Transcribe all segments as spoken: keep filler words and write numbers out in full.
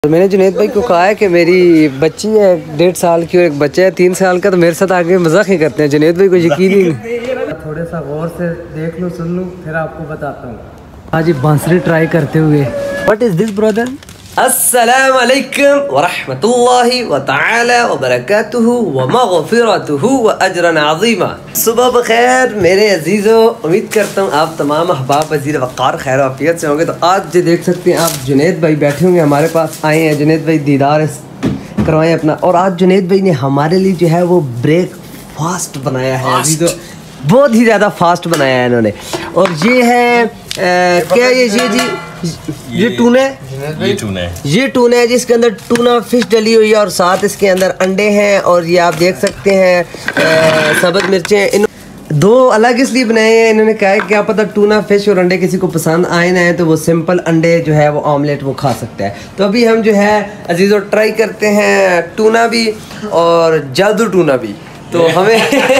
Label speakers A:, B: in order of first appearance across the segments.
A: तो मैंने जुनैद भाई को कहा है कि मेरी बच्ची है डेढ़ साल की और एक बच्चा है तीन साल का, तो मेरे साथ आगे मजाक ही करते हैं। जुनैद भाई को यकीन ही नहीं। थोड़ा सा गौर से देख लूँ सुन लूँ फिर आपको बताता हूँ। आज ये बांसुरी ट्राई करते हुए। What is this brother? अस्सलाम वालेकुम व रहमतुल्लाहि व तआला व बरकातुहू व मग़फ़िरतुहू व अजरन अज़ीमा। सुबह बखैर मेरे अजीज़ों, उम्मीद करता हूँ आप तमाम अहबाब वज़ीर वक़ार खैर आफियत से होंगे। तो आज जो देख सकते हैं आप जुनैद भाई बैठे होंगे हमारे पास, आए हैं जुनैद भाई दीदार करवाएं अपना। और आज जुनैद भाई ने हमारे लिए जो है वो ब्रेक फास्ट बनाया है अजीज़ों, बहुत ही ज़्यादा फास्ट बनाया है इन्होंने। और ये है आ, क्या ये जी जी ये टूना है, ये टूना है, ये टूना है जिसके अंदर टूना फिश डली हुई है और साथ इसके अंदर अंडे हैं। और ये आप देख सकते हैं सब्ज़ मिर्चें। इन दो अलग इसलिए बनाए हैं, इन्होंने कहा है क्या पता टूना फिश और अंडे किसी को पसंद आए ना है तो वो सिंपल अंडे जो है वो ऑमलेट वो खा सकता है। तो अभी हम जो है अजीज़ों ट्राई करते हैं टूना भी और जादू टूना भी। तो हमें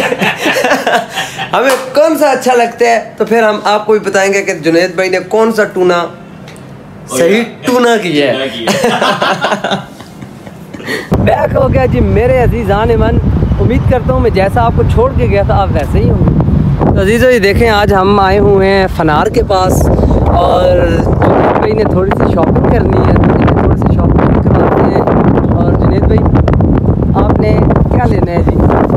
A: हमें कौन सा अच्छा लगता है तो फिर हम आपको भी बताएंगे कि जुनैद भाई ने कौन सा टूना सही टूना किया है। बैक हो गया जी मेरे अजीज़ान मन। उम्मीद करता हूँ मैं जैसा आपको छोड़ के गया था आप वैसे ही होंगे। तो अजीज़ों ये देखें आज हम आए हुए हैं फनार के पास और जुनैद भाई ने थोड़ी सी शॉपिंग करनी है तो इन्हें थोड़ी सी शॉपिंग करवाते हैं। और जुनैद भाई आपने क्या लेना है जी?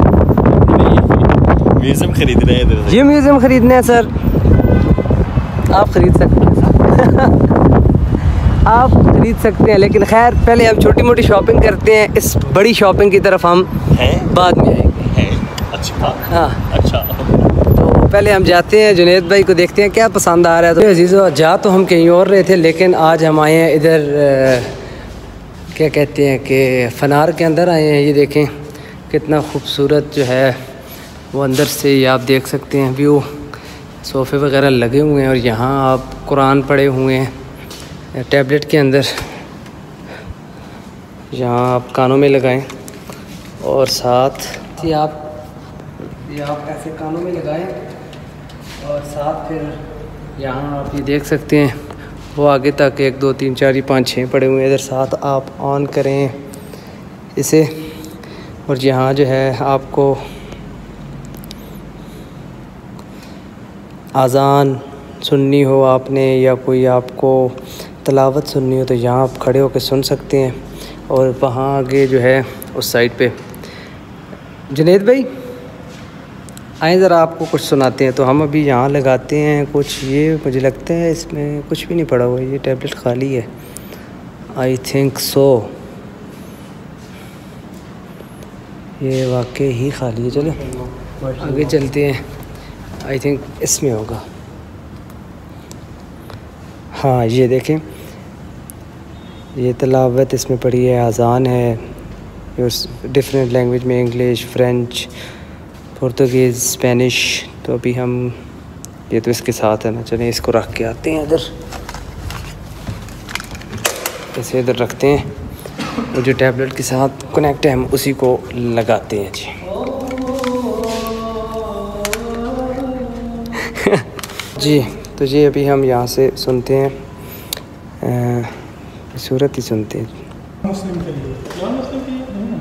B: म्यूजियम खरीदना है इधर से।
A: ये म्यूजियम खरीदना है सर, आप खरीद सकते हैं आप खरीद सकते हैं। लेकिन खैर पहले हम छोटी मोटी शॉपिंग करते हैं, इस बड़ी शॉपिंग की तरफ हम बाद में आएंगे।
B: है? अच्छा
A: हाँ
B: अच्छा।
A: तो पहले हम जाते हैं जुनैद भाई को देखते हैं क्या पसंद आ रहा है। तो अजीज़ों जा तो हम कहीं और रहे थे लेकिन आज हम आए हैं इधर क्या कहते हैं कि फनार के अंदर आए हैं। ये देखें कितना खूबसूरत जो है वो अंदर से ये आप देख सकते हैं व्यू। सोफ़े वगैरह लगे हुए हैं और यहाँ आप कुरान पढ़े हुए हैं टैबलेट के अंदर। यहाँ आप कानों में लगाएं और साथ ये आप ये आप ऐसे कानों में लगाएं और साथ फिर यहाँ आप ये देख सकते हैं वो आगे तक एक दो तीन चार पाँच छः पड़े हुए हैं। इधर साथ आप ऑन करें इसे और यहाँ जो है आपको आज़ान सुननी हो आपने या कोई आपको तलावत सुननी हो तो यहाँ आप खड़े होकर सुन सकते हैं। और वहाँ आगे जो है उस साइड पे जुनैद भाई आए ज़रा आपको कुछ सुनाते हैं। तो हम अभी यहाँ लगाते हैं कुछ, ये मुझे लगता है इसमें कुछ भी नहीं पड़ा हुआ, ये टैबलेट खाली है आई थिंक सो, ये वाकई ही खाली है। चलो आगे चलते हैं, आई थिंक इसमें होगा। हाँ ये देखें ये तलावत इसमें पड़ी है, अज़ान है डिफरेंट लैंग्वेज में, इंग्लिश, फ्रेंच, पुर्तगीज़, स्पेनिश। तो अभी हम ये तो इसके साथ है ना, चलें इसको रख के आते हैं इधर, इसे इधर रखते हैं वो जो टैबलेट के साथ कनेक्ट है हम उसी को लगाते हैं जी। जी तो जी अभी हम यहाँ से सुनते हैं सूरत ही सुनते हैं।
B: मुस्लिम के लिए नॉन मुस्लिम के लिए नहीं ना?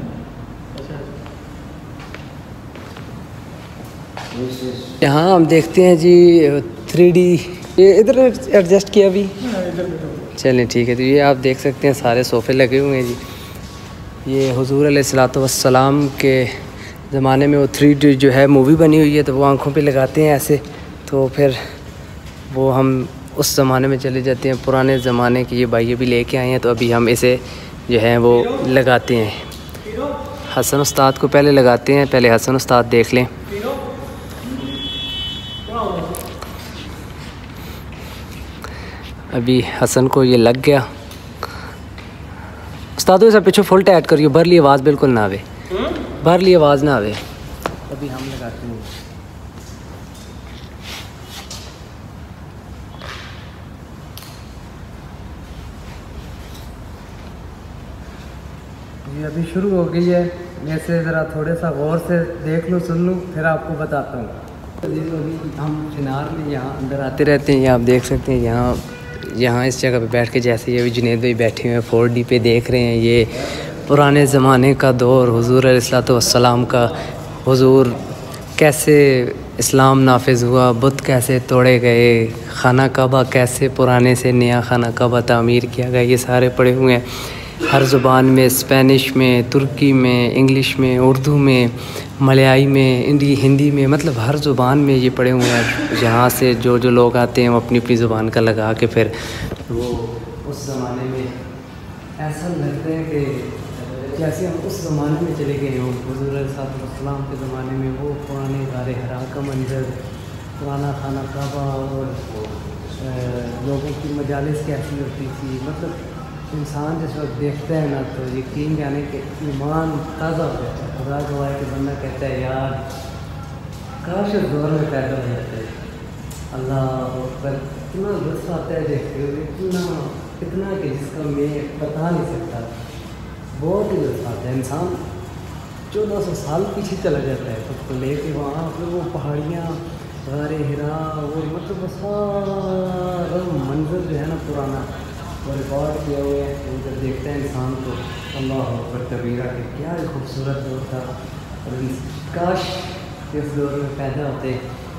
B: अच्छा।
A: यहाँ हम देखते हैं जी थ्री डी, ये इधर एडजस्ट किया अभी, चलें ठीक है। तो ये आप देख सकते हैं सारे सोफ़े लगे हुए हैं जी। ये हुज़ूर अलैहिस्सलातु वस्सलाम के ज़माने में वो थ्री डी जो है मूवी बनी हुई है तो वो आँखों पे लगाते हैं ऐसे, तो फिर वो हम उस ज़माने में चले जाते हैं, पुराने ज़माने की। ये भाई भी लेके आए हैं तो अभी हम इसे जो है वो लगाते हैं। हसन उस्ताद को पहले लगाते हैं, पहले हसन उस्ताद देख लें। अभी हसन को ये लग गया। उस्ताद ऐसा पीछे फुल टाइट करियो, भर ली आवाज़ बिल्कुल ना आवे, भर ली आवाज़ ना आवे। अभी हम लगाते हैं ये अभी शुरू हो गई है। वैसे ज़रा थोड़े सा गौर से देख लूँ सुन लूँ फिर आपको बताता हूँ। अभी हम फिनार में यहाँ अंदर आते रहते हैं, ये आप देख सकते हैं यहाँ यहाँ इस जगह पे बैठ के, जैसे ये भी जुनैद भाई बैठे हुए हैं फोर डी पे देख रहे हैं, ये पुराने ज़माने का दौर, हुजूर अलैहिस्सलाम का, हुजूर कैसे इस्लाम नाफिज हुआ, बुत कैसे तोड़े गए, खाना काबा कैसे पुराने से नया खाना काबा तामीर किया गया, ये सारे पढ़े हुए हैं हर ज़ुबान में, स्पेनिश में, तुर्की में, इंग्लिश में, उर्दू में, मलयाई में, इंडी हिंदी में, मतलब हर ज़ुबान में ये पढ़े हुए हैं। यहाँ से जो जो लोग आते हैं वो अपनी अपनी ज़ुबान का लगा के फिर वो उस ज़माने में ऐसा लगता है कि जैसे हम उस ज़माने में चले गए हों, हुज़ूर अलैहिस्सलाम के ज़माने में, वो पुराने गारे हरा का मंजर, पुराना खाना काबा और लोगों की मजालिस कैसी होती थी। मतलब इंसान जिस वक्त देखता है ना तो यकीन जाने के ईमान ताज़ा हो जाता है। खुदा गवाह के बंदा कहता है यार काश उस दौर में पैदा हो जाता है। अल्लाह अकबर, इतना लुत्फ़ आता है देखते हुए, इतना इतना कि जिसका मैं बता नहीं सकता। बहुत ही लुत्फ़ आता है। इंसान चौदह सौ साल पीछे चला जाता है खुद को लेके, वहाँ फिर वो पहाड़ियाँ, गारे हिरा, वो मतलब सारा मंजर जो है ना पुराना वो रिकॉर्ड किए हुए हैं। जब देखते हैं इंसान को अल्लाह अकबर कबीरा के क्या खूबसूरत दौर था, और काश इस दौर में पैदा होते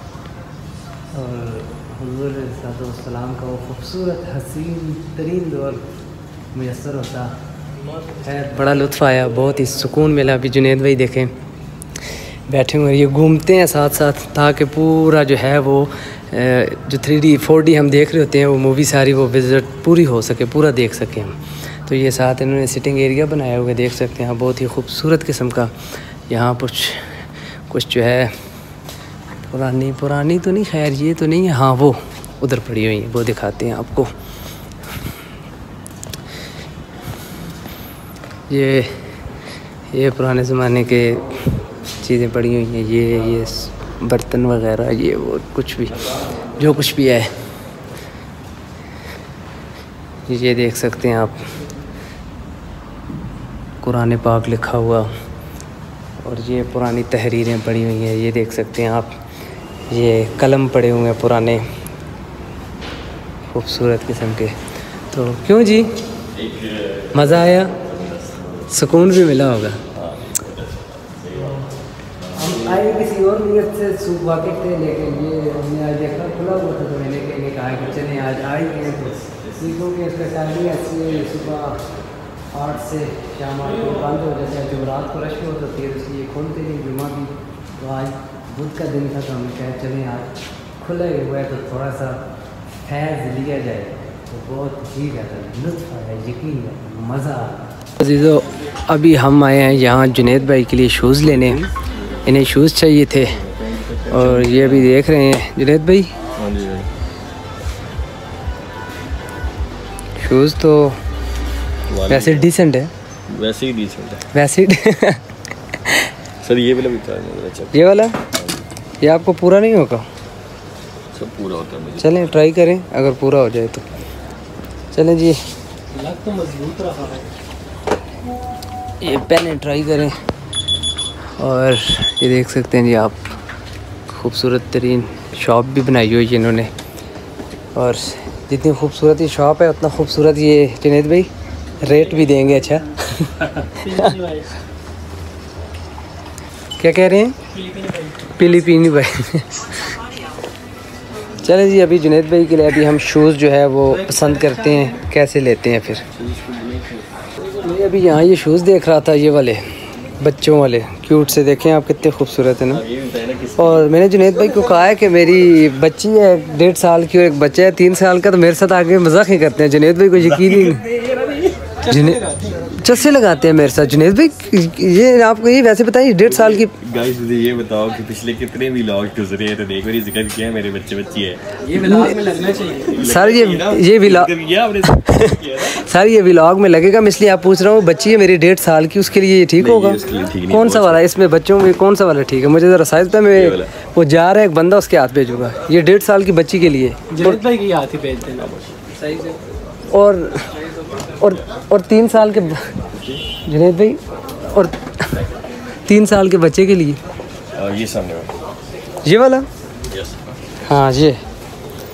A: और हुज़ूर सल्लल्लाहु का वो खूबसूरत हसीन तरीन दौर मैसर होता। है बड़ा लुत्फ़ आया, बहुत ही सुकून मिला। अभी जुनैद भाई देखें बैठे हुए, ये घूमते हैं साथ साथ ताकि पूरा जो है वो जो थ्री डी फोर डी हम देख रहे होते हैं वो मूवी सारी वो विज़िट पूरी हो सके, पूरा देख सकें हम। तो ये साथ इन्होंने सिटिंग एरिया बनाया हुआ देख सकते हैं, बहुत ही खूबसूरत किस्म का। यहाँ कुछ कुछ जो है पुरानी पुरानी तो नहीं, खैर ये तो नहीं है, हाँ वो उधर पड़ी हुई है, वो दिखाते हैं आपको। ये ये पुराने ज़माने के चीज़ें पड़ी हुई हैं, ये ये बर्तन वगैरह, ये वो कुछ भी जो कुछ भी है ये देख सकते हैं आप। कुरान पाक लिखा हुआ, और ये पुरानी तहरीरें पड़ी हुई हैं, ये देख सकते हैं आप। ये कलम पड़े हुए हैं पुराने खूबसूरत किस्म के। तो क्यों जी, मज़ा आया, सुकून भी मिला होगा। हम आए किसी और नियत से सूख वाकिफ थे, लेकिन ये हमने आज देखा खुला हुआ था तो मैंने कहने कहा कि चलें आज आए गए तो सीखों के इसका टाइमिंग ऐसी है, सुबह आठ से शाम आठ को बंद हो जाता है, जो रात को रश में होता है इसलिए खोलते नहीं, जुमा भी। तो आज बुध का दिन था तो हमने कहा चलें आज खुला ही हुआ है तो थोड़ा सा फैज़ लिया जाए, तो बहुत ही ज़्यादा लुत्फ़ आया, यकीन है, मज़ा आया। अजीज़ो अभी हम आए हैं यहाँ जुनैद भाई के लिए शूज़ लेने, इन्हें शूज़ चाहिए थे और ये अभी देख रहे हैं जुनैद भाई। शूज़ तो वैसे डिसेंट है,
B: वैसे ही डिसेंट है,
A: वैसे ही
B: सर ये वाला भी अच्छा,
A: ये वाला ये आपको पूरा नहीं होगा,
B: सब पूरा होता है मुझे।
A: चलें ट्राई करें, अगर पूरा हो जाए तो चलें जी।
B: लग तो मजबूत रहा है,
A: ये पहले ट्राई करें। और ये देख सकते हैं जी आप, खूबसूरत तरीन शॉप भी बनाई हुई है इन्होंने, और जितनी खूबसूरत ये शॉप है उतना खूबसूरत ये जुनैद भाई रेट भी देंगे। अच्छा क्या कह रहे हैं, फिलिपीनी भाई। चलें जी अभी जुनैद भाई के लिए अभी हम शूज़ जो है वो पसंद करते हैं, कैसे लेते हैं फिर। मैं अभी यहाँ ये शूज़ देख रहा था, ये वाले बच्चों वाले क्यूट से, देखें आप कितने खूबसूरत है ना। और मैंने जुनैद भाई को कहा है कि मेरी बच्ची है डेढ़ साल की और एक बच्चा है तीन साल का, तो मेरे साथ आके मजाक ही करते हैं। जुनैद भाई को यकीन ही नहीं, जुनैद चस्से लगाते हैं मेरे साथ। जुनैद भाई ये आपको ये वैसे बताइए डेढ़ साल की।
B: गाइस मुझे ये बताओ कि पिछले कितने व्लॉग गुजरे हैं तो देखो ये जिक्र किया है मेरे बच्चे बच्ची है,
A: ये व्लॉग में लगना चाहिए सर, ये ये व्लॉग सर ये व्लॉग में लगेगा, मैं इसलिए आप पूछ रहा हूँ। बच्ची है मेरी डेढ़ साल की, उसके लिए ये ठीक होगा? कौन सा वाला इसमें बच्चों में कौन सा वाला ठीक है? मुझे ज़रा साइज पे, मैं वो जा रहा है एक बंदा उसके हाथ भेजूँगा, ये डेढ़ साल की बच्ची के लिए हाथ ही भेज देना सही से। और और और तीन साल के जुनैद भाई, और तीन साल के बच्चे के लिए
B: ये सामने वाला,
A: ये वाला,
B: यस
A: हाँ ये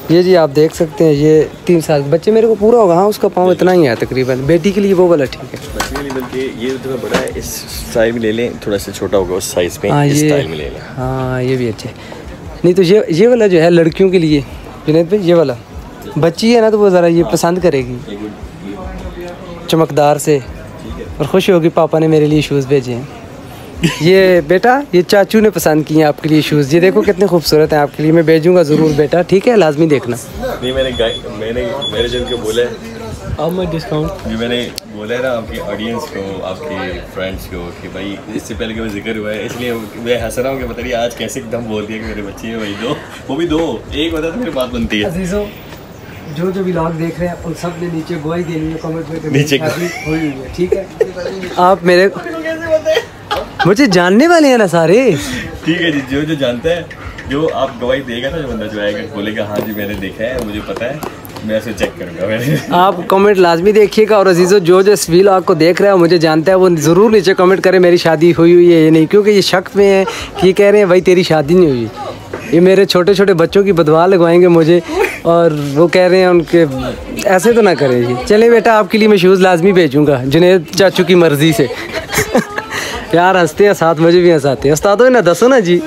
A: ये जी आप देख सकते हैं, ये तीन साल बच्चे मेरे को पूरा होगा। हाँ उसका पाँव इतना ही है तकरीबन। बेटी के लिए वो वाला ठीक है।
B: बच्चे के लिए बल्कि ये थोड़ा बड़ा है, इस साइज में ले लें, थोड़ा सा छोटा होगा उस साइज में,
A: हाँ,
B: इस
A: ये
B: स्टाइल में ले लें।
A: हाँ ये भी अच्छे। नहीं तो ये ये वाला जो है लड़कियों के लिए जुनैद भाई, ये वाला बच्ची है ना तो वो ज़रा ये पसंद करेगी, चमकदार से, और खुश होगी पापा ने मेरे लिए शूज़ भेजे हैं। ये बेटा ये चाचू ने पसंद किए हैं आपके लिए शूज़, ये देखो कितने खूबसूरत हैं आपके लिए। मैं भेजूंगा ज़रूर बेटा, ठीक है, लाजमी देखना।
B: नहीं मैंने मैंने मेरे जन को बोला है
A: अब मैं डिस्काउंट
B: जो मैंने बोला है ना आपकी ऑडियंस को, आपके फ्रेंड्स को, कि भाई इससे पहले कि वो जिक्र हुआ है, इसलिए मैं हंस रहा हूँ कि पता नहीं आज कैसे एकदम बोल दिया कि मेरे बच्चे हैं भाई दो, वो भी दो, एक बता तो मेरी बात बनती है।
A: अजीजों जो जो व्लॉग देख रहे हैं उन सब ने नीचे गवाही देनी है कमेंट में,
B: नीचे
A: हुई है, ठीक है। आप मेरे मुझे जानने वाले हैं ना सारे,
B: ठीक है जी, जो जो जानता है, जो आप गवाही देगा ना, जो बंदा जो आएगा बोलेगा हाँ जी मैंने देखा है, मुझे पता है, मैं ऐसे चेक करूँगा मैंने। आप
A: कमेंट लाजमी देखिएगा। और अजीज़ों जो जो इस व्लॉग को देख रहा है मुझे जानता है, वो ज़रूर नीचे कमेंट करे मेरी शादी हुई हुई है ये नहीं, क्योंकि ये शक में है कि ये कह रहे हैं भाई तेरी शादी नहीं हुई। ये मेरे छोटे छोटे बच्चों की बदवा लगवाएंगे मुझे, और वो कह रहे हैं उनके, ऐसे तो ना करें जी। चले बेटा आपके लिए मैं शूज़ लाजमी भेजूँगा जुनैद चाचू की मर्ज़ी से। यार हंसते हैं साथ, मुझे भी हंसाते हैं। उस्ताद ना दसो ना जी,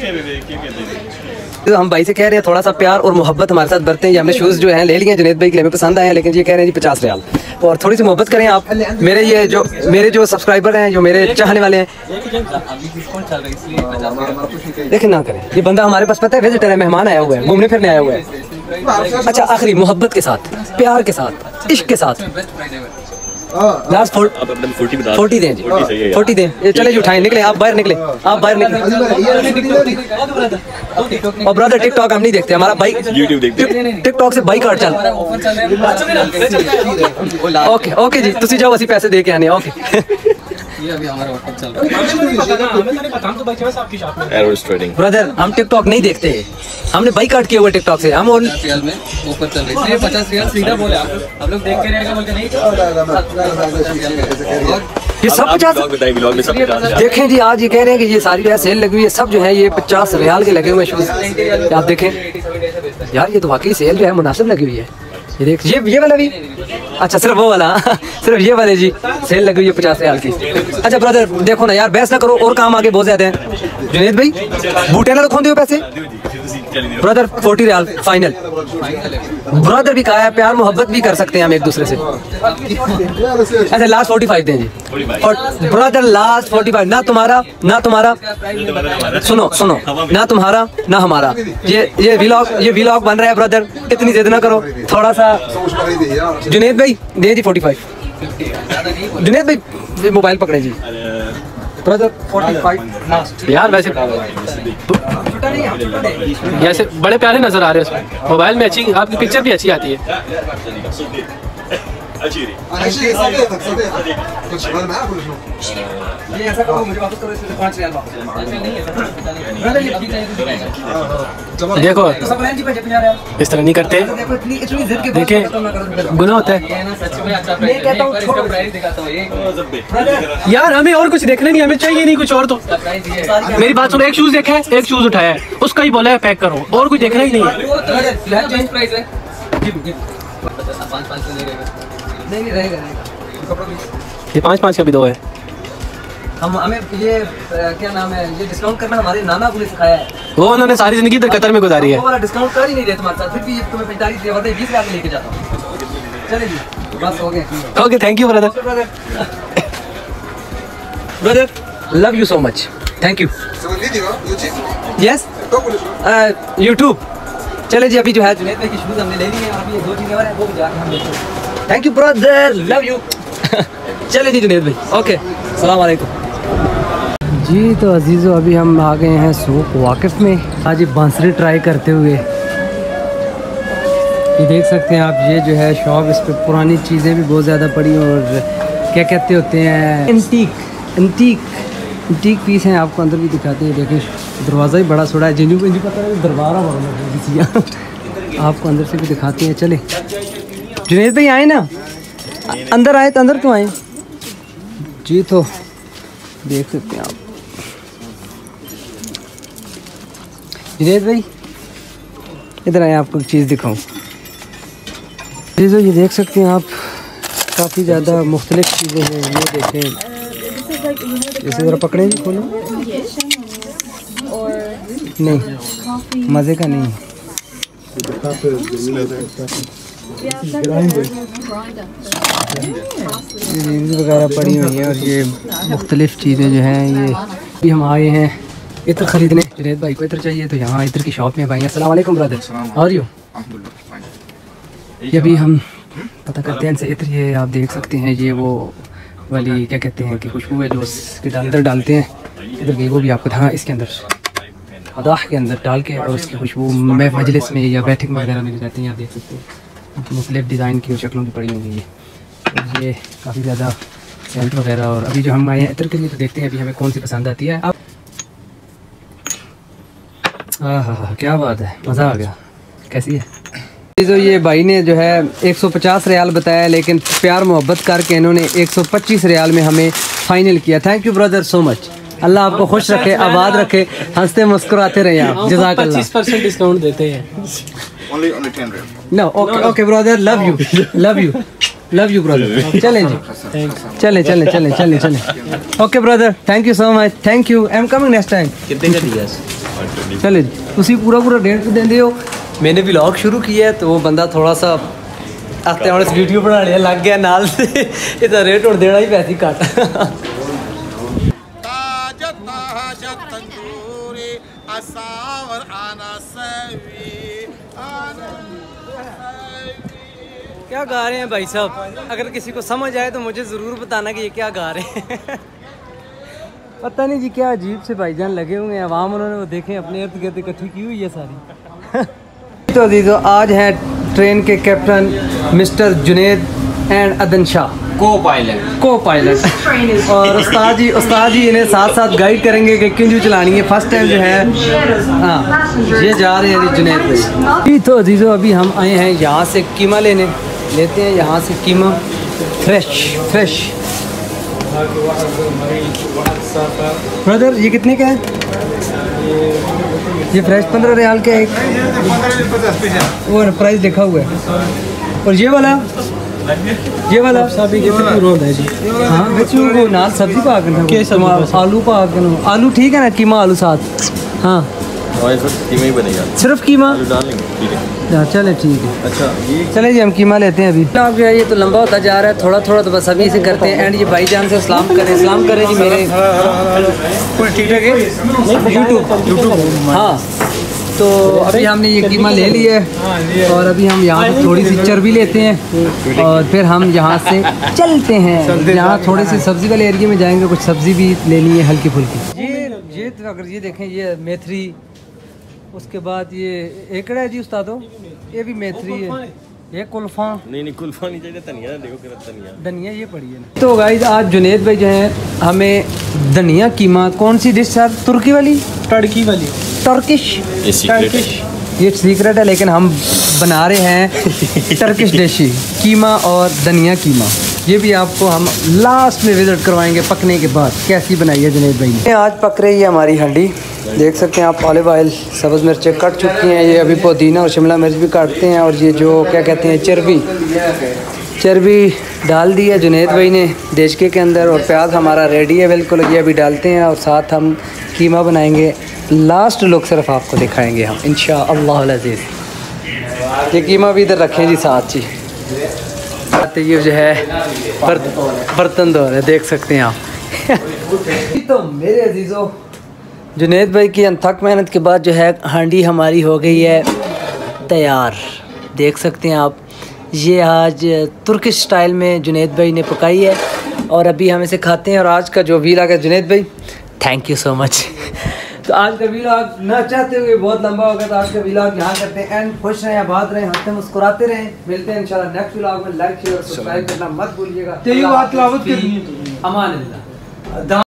A: तो हम भाई से कह रहे हैं थोड़ा सा प्यार और मोहब्बत हमारे साथ बरतें। ये हमने शूज़ जो हैं ले लिए हैं जुनैद भाई के लिए, हमें पसंद आए हैं, लेकिन ये कह रहे हैं जी पचास रियाल, और थोड़ी सी मोहब्बत करें आप। मेरे ये जो मेरे जो सब्सक्राइबर हैं, जो मेरे चाहने वाले हैं, लेकिन ना करें। ये बंदा हमारे पास पता है विजिटर है, मेहमान आया हुआ है, घूमने फिरने आया हुआ है। अच्छा आखिरी मोहब्बत के साथ, प्यार के साथ, इश्क के साथ लास्ट फोर्टी फोर्टी दें जी, फोर्टी दें। ये चले जी उठाएं, निकले आप बाहर, निकले आप बाहर निकले। और ब्रदर टिकटॉक हम नहीं देखते, हमारा भाई
B: यूट्यूब देखते हैं,
A: टिकटॉक से बाइक चल। ओके ओके जी, तुसी जाओ, असि पैसे दे के आने। ओके
C: ये अभी हमारा व्हाट्सएप चल रहा है।
A: ब्रदर हम टिकटॉक नहीं देखते, हमने बाइक काट किया हुआ टिकटॉक से। हम और
C: रियल में ऑफर चल रही है, पचास रियल सीधा बोले आप लोग देख के रहेगा बोल के नहीं।
A: ये सब पचास देखें जी, आज ये कह रहे हैं कि ये सारी जो है सेल लगी हुई है, सब जो है ये पचास रियाल के लगे हुए शूज। आप देखें यार, ये तो वाकई सेल जो है मुनासिब लगी हुई है। ये देख, ये ये वाला भी, अच्छा सिर्फ वो वाला, सिर्फ ये वाले जी सेल लगी हुई है पचास रियाल की। अच्छा ब्रदर देखो ना यार, बहस ना करो, और काम आगे बहुत ज्यादा है। जुनैद भाई बूटे ना रखो, दियो पैसे brother, forty riyal final. Brother भी कहा है प्यार मोहब्बत भी कर सकते हैं हम एक दूसरे से। अच्छा लास्ट फोर्टी फाइव दें जी, ब्रदर लास्ट फोर्टी फाइव। ना तुम्हारा ना तुम्हारा, सुनो सुनो, ना तुम्हारा ना हमारा। ये ये व्लॉग ये व्लॉग बन रहा है ब्रदर, इतनी जिद ना करो थोड़ा सा। जुनैद भाई दे जी फोर्टी फाइव। जुनैद भाई मोबाइल पकड़े जी ब्रदर, फोर्टी फाइव यार। वैसे
D: जैसे बड़े प्यारे नजर आ रहे हैं उसमें, मोबाइल में अच्छी आपकी पिक्चर भी अच्छी आती है। देखो इस तरह नहीं करते, देखें गुनाह होता है यार। हमें और कुछ देखना नहीं, हमें चाहिए नहीं कुछ और। तो मेरी बात सुनो, एक शूज देखा है, एक शूज उठाया है, उसका ही बोला है पैक करो, और कुछ देखना ही नहीं है। ये पाँच पाँच का भी दो है।
A: हम हमें ये क्या नाम है, ये डिस्काउंट करना हमारे नाना को सिखाया है।
D: वो उन्होंने सारी जिंदगी इधर कतर में गुजारी है।
A: वो वाला डिस्काउंट कर ही नहीं रहे तुम्हारे साथ, फिर भी ये तुम्हें पैंतालीस दिया, बताइए बीस लाख लेके जाता हूँ। चले जी बस हो गया।
D: Okay thank you brother.
A: Brother love you so much, thank you. Yes YouTube. चले जी अभी जो है जुनैद भाई की शूज हमने ले ली है, अभी ये दो चीजें और हैं वो भी जाके हम लेते। Thank you brother, love you. चले जी जुनैद भाई, ओके सलाम वालेकुम जी। तो अजीज़ों अभी हम आ गए हैं सूक वाकिफ़ में, आज ये बांसुरी ट्राई करते हुए। ये देख सकते हैं आप, ये जो है शॉप, इस पर पुरानी चीज़ें भी बहुत ज़्यादा पड़ी, और क्या कहते होते हैं एंटीक एंटीक एंटीक पीस हैं। आपको अंदर भी दिखाते हैं, देखें दरवाज़ा ही बड़ा छोड़ा है, जिन्हों को नहीं पता है दरबारा बड़ा। आपको अंदर से भी दिखाते हैं। चले जुनैद भाई आए ना, अंदर आए तो अंदर तो आए जी। तो देख सकते हैं आप जुनैद भाई, इधर आए आपको एक चीज़ दिखाऊँ। चीज़ों ये देख सकते हैं आप, काफ़ी ज़्यादा मुख्तलिफ चीज़ें हैं। ये देखें, जैसे ज़रा पकड़े जी, खोलो। नहीं, मज़े का नहीं। रील्स वगैरह पड़ी हुई हैं और ये मुख्तलिफ चीज़ें जो हैं, ये भी हम आए हैं इत्र ख़रीदने। जुनैद भाई को इत्र चाहिए तो यहाँ इत्र की शॉप में भाई। अस्सलाम वालेकुम ब्रदर, और यू ये भी हम पता करते हैं इनसे इत्र। ये आप देख सकते हैं, ये वो वाली क्या कहते हैं कि खुशबू है जो उसके अंदर डालते हैं। इधर भी वो भी आपको, हाँ, इसके अंदर अदाह के अंदर डाल के और उसकी खुशबू में मजलिस में या बैठक में वगैरह मिल जाती हैं। आप देख सकते हैं मुख्तलिफ डिज़ाइन की और शक्लों की पड़ी हुई है। ये काफ़ी ज़्यादा सेंट वगैरह। और अभी जो हम आए हैं इत्र के लिए तो देखते हैं अभी हमें कौन सी पसंद आती है। अब हाँ हाँ हाँ, क्या बात है, मज़ा आ गया। कैसी है तो ये भाई ने जो है एक सौ पचास रियाल बताया, लेकिन प्यार मोहब्बत करके इन्होंने एक सौ पच्चीस रियाल में हमें फ़ाइनल किया। Thank you brother so much. अल्लाह आपको खुश रखे, आबाद रखे, हंसते मुस्कुराते रहे आप। जज़ाकल्लाह।
D: पच्चीस परसेंट डिस्काउंट देते हैं।
A: No okay okay brother, love you love you love you brother. चलें जी, चलें चलें चलें चलें चलें। Okay brother, thank you so much, thank you, I am coming next time.
C: कितने का दिया?
A: चले उसी पूरा पूरा डेढ़ पे देंदे हो। मैंने व्लॉग शुरू किया है तो वो बंदा थोड़ा सा आते हूँ वीडियो बनाने लग गया नाल से। इधर रेट और देना ही पैसे घट। क्या गा रहे हैं भाई साहब? अगर किसी को समझ आए तो मुझे ज़रूर बताना कि ये क्या गा रहे हैं। पता नहीं जी, क्या अजीब से भाईजान लगे हुए हैं। आवाम उन्होंने वो देखें अपने इर्द गिर्द इकट्ठी की हुई है सारी। तो अजीज़ों, आज हैं ट्रेन के कैप्टन मिस्टर जुनैद एंड अदन शाह,
C: को पायलट
A: को पायलट। और उस्ताद जी उस्ताद जी इन्हें साथ साथ गाइड करेंगे कि क्यों जो चलानी है। फर्स्ट टाइम जो है, हाँ, ये जा रहे हैं जुनैद भाई। तो अजीज़ों, अभी हम आए हैं यहाँ से कीमा लेने, लेते हैं यहाँ से कीमा फ्रेश फ्रेश। ब्रदर ये कितने का है? ये फ्रेश पंद्रह रियाल का एक, वो प्राइस लिखा हुआ है। और ये वाला ये वाला
D: सभी के फिर रोल है जी।
A: हाँ, बच्चों को नाल सब्जी पा कर, आलू पा कर, आलू ठीक है ना, कीमा आलू साथ। हाँ,
B: कीमा ही बनेगा,
A: सिर्फ कीमा
B: डाल लेंगे, ठीक है।
A: चले ठीक है।
B: अच्छा, ये
A: चले जी, हम कीमा लेते हैं अभी। आप जो है ये तो लंबा होता जा रहा है, थोड़ा थोड़ा तो बस अभी से करते हैं। एंड ये भाईजान से सलाम करें, सलाम करें जी मेरे। ठीक ठाक है यूट्यूब यूट्यूब हाँ। तो अभी हमने ये कीमा ले लिया है और अभी हम यहाँ से थोड़ी सी चर्बी लेते हैं और फिर हम यहाँ से चलते हैं। यहाँ थोड़ी सी सब्ज़ी वाले एरिया में जाएंगे, कुछ सब्ज़ी भी लेनी है हल्की फुल्की। ये ये तो अगर ये देखें, ये मेथरी, उसके बाद ये एकड़ा है जी उस्तादो, ये भी मेथरी है। ये कुल्फा
B: नहीं नहीं कुल्फा नहीं चाहिए, धनिया देखो कितना धनिया
A: धनिया ये पड़ी है। तो गाइस, आज जुनैद भाई जो है हमें धनिया कीमा, कौन सी डिश सर? तुर्की वाली,
D: टर्की वाली,
A: टर्किश टर्किश ये सीक्रेट है, लेकिन हम बना रहे हैं टर्किश डिश कीमा और धनिया कीमा। ये भी आपको हम लास्ट में विजिट करवाएंगे पकने के बाद कैसी बनाई है जुनैद भाई ने। आज पक रही है हमारी हंडी, देख सकते हैं आप। ऑलिव ऑयल, सब्ज़ मिर्चें कट चुकी हैं। ये अभी पुदीना और शिमला मिर्च भी काटते हैं। और ये जो क्या कहते हैं, चर्बी चर्बी डाल दी है जुनैद भाई ने देशके के अंदर। और प्याज हमारा रेडी है बिल्कुल, ये अभी डालते हैं। और साथ हम कीमा बनाएंगे। लास्ट लुक सिर्फ आपको दिखाएंगे हम इंशाअल्लाह अज़ीज़। ये कीमा भी इधर रखें जी साथ जी। तो ये जो है बर्तन धो रहे, देख सकते हैं आप। तो मेरे अजीज़ों, जुनैद भाई की अनथक मेहनत के बाद जो है हांडी हमारी हो गई है तैयार। देख सकते हैं आप, ये आज तुर्किश स्टाइल में जुनैद भाई ने पकाई है और अभी हम इसे खाते हैं। और आज का जो व्लॉग है जुनैद भाई, थैंक यू सो मच। तो आज का व्लॉग ना चाहते हुए बहुत लंबा हो गया, तो आज का व्लॉग यहाँ करते हैं एंड। खुश रहें, आबाद रहें, हंसते मुस्कुराते रहें। मिलते हैं इंशाल्लाह नेक्स्ट व्लॉग में। लाइक शेयर और सब्सक्राइब करना मत भूलिएगा। अमान अल्लाह।